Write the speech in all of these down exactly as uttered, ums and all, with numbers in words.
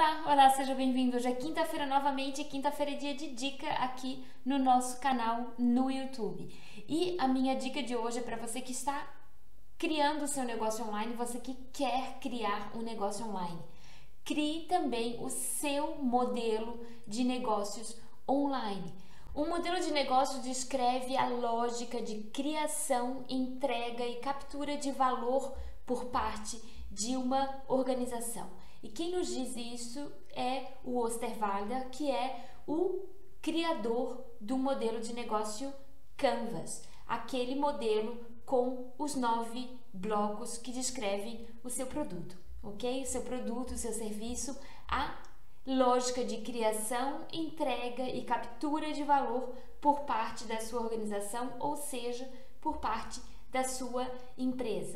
Olá, olá, seja bem-vindo. Hoje é quinta-feira novamente, quinta-feira é dia de dica aqui no nosso canal no YouTube. E a minha dica de hoje é para você que está criando o seu negócio online, você que quer criar um negócio online. Crie também o seu modelo de negócios online. Um modelo de negócio descreve a lógica de criação, entrega e captura de valor por parte de uma organização. E quem nos diz isso é o Osterwalder, que é o criador do modelo de negócio Canvas, aquele modelo com os nove blocos que descrevem o seu produto, ok? O seu produto, o seu serviço, a lógica de criação, entrega e captura de valor por parte da sua organização, ou seja, por parte da sua empresa.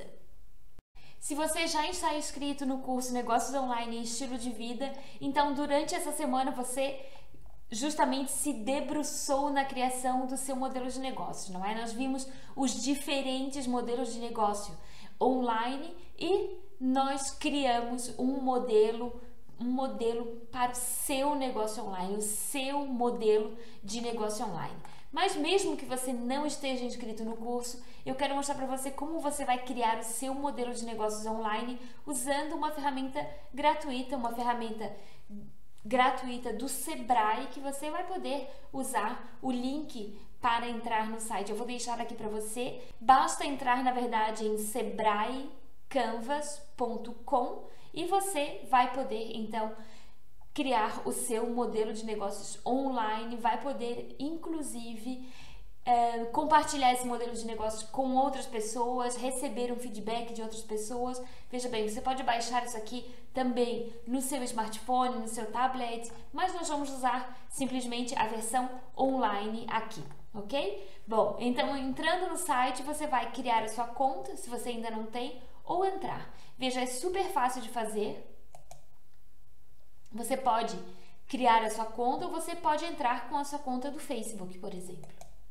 Se você já está inscrito no curso Negócios Online e Estilo de Vida, então durante essa semana você justamente se debruçou na criação do seu modelo de negócio, não é? Nós vimos os diferentes modelos de negócio online e nós criamos um modelo, um modelo para o seu negócio online, o seu modelo de negócio online. Mas mesmo que você não esteja inscrito no curso, eu quero mostrar para você como você vai criar o seu modelo de negócios online usando uma ferramenta gratuita, uma ferramenta gratuita do Sebrae que você vai poder usar o link para entrar no site. Eu vou deixar aqui para você. Basta entrar, na verdade, em sebrae canvas ponto com e você vai poder, então, criar o seu modelo de negócios online, vai poder, inclusive, é, compartilhar esse modelo de negócios com outras pessoas, receber um feedback de outras pessoas. Veja bem, você pode baixar isso aqui também no seu smartphone, no seu tablet, mas nós vamos usar simplesmente a versão online aqui, ok? Bom, então entrando no site, você vai criar a sua conta, se você ainda não tem, ou entrar. Veja, é super fácil de fazer. Você pode criar a sua conta ou você pode entrar com a sua conta do Facebook, por exemplo.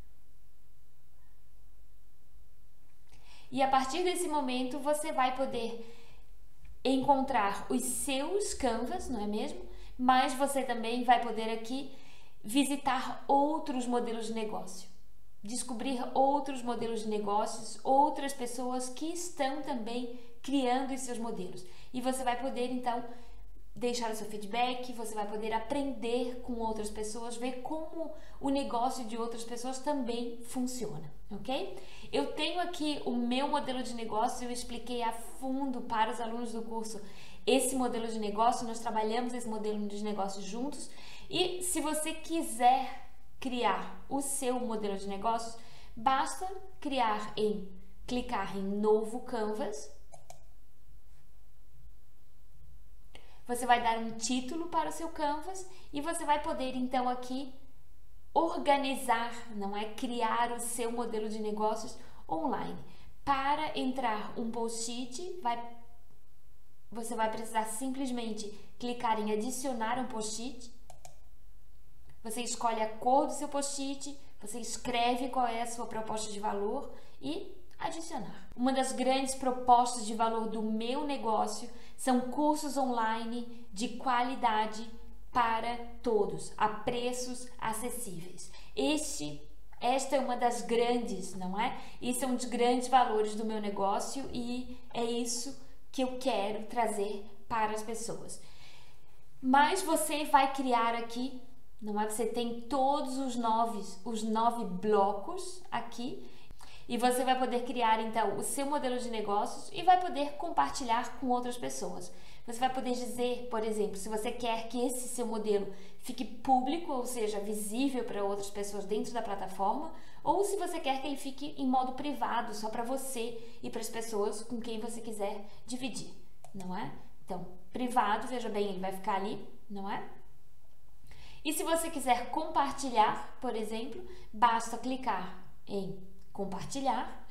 E a partir desse momento você vai poder encontrar os seus Canvas, não é mesmo? Mas você também vai poder aqui visitar outros modelos de negócio, descobrir outros modelos de negócios, outras pessoas que estão também criando os seus modelos. E você vai poder então deixar o seu feedback, você vai poder aprender com outras pessoas, ver como o negócio de outras pessoas também funciona, ok? Eu tenho aqui o meu modelo de negócio, eu expliquei a fundo para os alunos do curso esse modelo de negócio, nós trabalhamos esse modelo de negócio juntos e se você quiser criar o seu modelo de negócios, basta criar em, clicar em Novo Canvas. Você vai dar um título para o seu Canvas e você vai poder então aqui organizar, não é? Criar o seu modelo de negócios online. Para entrar um post-it, vai, você vai precisar simplesmente clicar em adicionar um post-it. Você escolhe a cor do seu post-it, você escreve qual é a sua proposta de valor e adicionar. Uma das grandes propostas de valor do meu negócio são cursos online de qualidade para todos, a preços acessíveis. Este, esta é uma das grandes, não é? Esse é um dos grandes valores do meu negócio e é isso que eu quero trazer para as pessoas. Mas você vai criar aqui, não é? Você tem todos os nove, os nove blocos aqui. E você vai poder criar, então, o seu modelo de negócios e vai poder compartilhar com outras pessoas. Você vai poder dizer, por exemplo, se você quer que esse seu modelo fique público, ou seja, visível para outras pessoas dentro da plataforma, ou se você quer que ele fique em modo privado, só para você e para as pessoas com quem você quiser dividir, não é? Então, privado, veja bem, ele vai ficar ali, não é? E se você quiser compartilhar, por exemplo, basta clicar em compartilhar,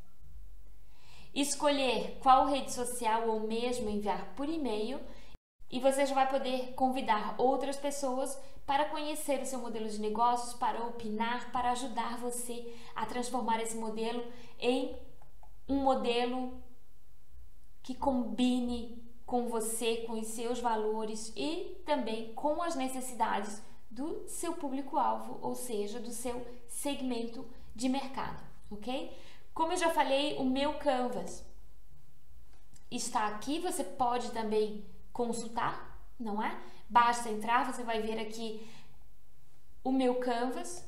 escolher qual rede social ou mesmo enviar por e-mail e você já vai poder convidar outras pessoas para conhecer o seu modelo de negócios, para opinar, para ajudar você a transformar esse modelo em um modelo que combine com você, com os seus valores e também com as necessidades do seu público-alvo, ou seja, do seu segmento de mercado, ok? Como eu já falei, o meu Canvas está aqui, você pode também consultar, não é? Basta entrar, você vai ver aqui o meu Canvas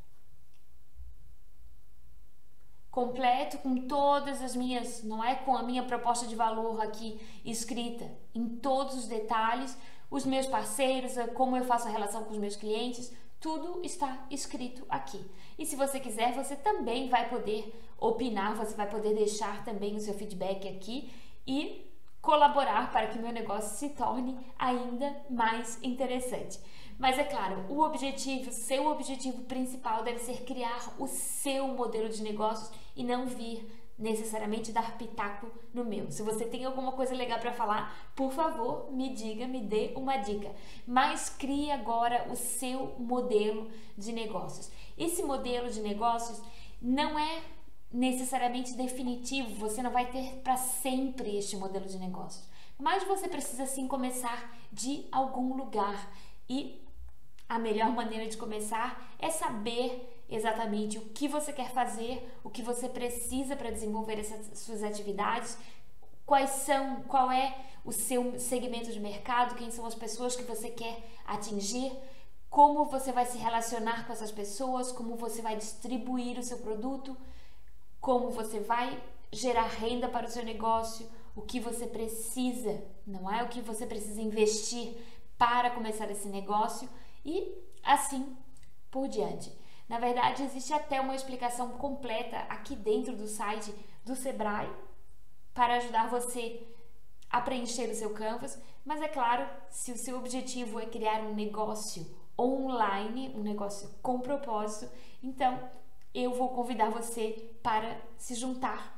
completo, com todas as minhas, não é? Com a minha proposta de valor aqui escrita em todos os detalhes, os meus parceiros, como eu faço a relação com os meus clientes, tudo está escrito aqui. E se você quiser, você também vai poder opinar, você vai poder deixar também o seu feedback aqui e colaborar para que o meu negócio se torne ainda mais interessante. Mas é claro, o objetivo, seu objetivo principal deve ser criar o seu modelo de negócios e não vir necessariamente dar pitaco no meu. Se você tem alguma coisa legal para falar, por favor, me diga, me dê uma dica. Mas crie agora o seu modelo de negócios. Esse modelo de negócios não é necessariamente definitivo, você não vai ter para sempre este modelo de negócios, mas você precisa sim começar de algum lugar e a melhor maneira de começar é saber exatamente o que você quer fazer, o que você precisa para desenvolver essas suas atividades, quais são, qual é o seu segmento de mercado, quem são as pessoas que você quer atingir, como você vai se relacionar com essas pessoas, como você vai distribuir o seu produto, como você vai gerar renda para o seu negócio, o que você precisa, não é? O que você precisa investir para começar esse negócio e assim por diante. Na verdade, existe até uma explicação completa aqui dentro do site do Sebrae para ajudar você a preencher o seu Canvas, mas é claro, se o seu objetivo é criar um negócio online, um negócio com propósito, então eu vou convidar você para se juntar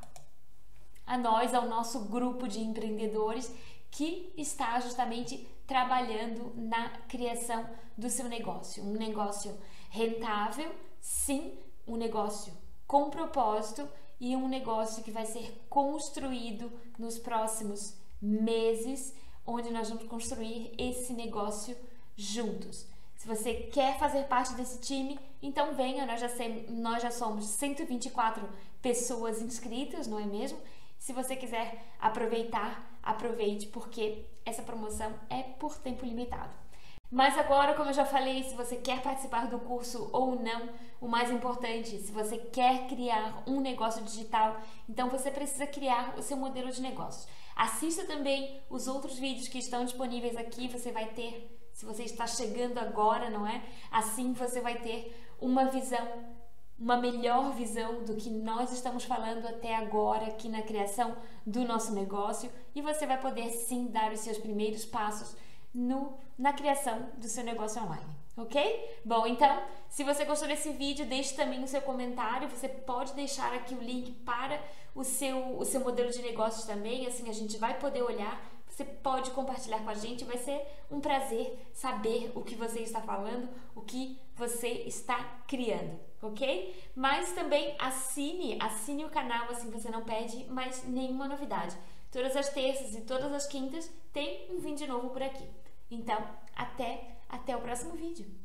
a nós, ao nosso grupo de empreendedores que está justamente trabalhando na criação do seu negócio. Um negócio rentável, sim, um negócio com propósito e um negócio que vai ser construído nos próximos meses, onde nós vamos construir esse negócio juntos. Se você quer fazer parte desse time, então venha, nós já, sem, nós já somos cento e vinte e quatro pessoas inscritas, não é mesmo? Se você quiser aproveitar, aproveite, porque essa promoção é por tempo limitado. Mas agora, como eu já falei, se você quer participar do curso ou não, o mais importante, se você quer criar um negócio digital, então você precisa criar o seu modelo de negócios. Assista também os outros vídeos que estão disponíveis aqui, você vai ter, se você está chegando agora, não é? Assim você vai ter uma visão, uma melhor visão do que nós estamos falando até agora aqui na criação do nosso negócio e você vai poder sim dar os seus primeiros passos no, na criação do seu negócio online, ok? Bom, então, se você gostou desse vídeo, deixe também o seu comentário, você pode deixar aqui o link para o seu, o seu modelo de negócios também, assim a gente vai poder olhar, você pode compartilhar com a gente, vai ser um prazer saber o que você está falando, o que você está criando, ok? Mas também assine, assine o canal, assim você não perde mais nenhuma novidade. Todas as terças e todas as quintas tem um vídeo novo por aqui. Então, até, até o próximo vídeo.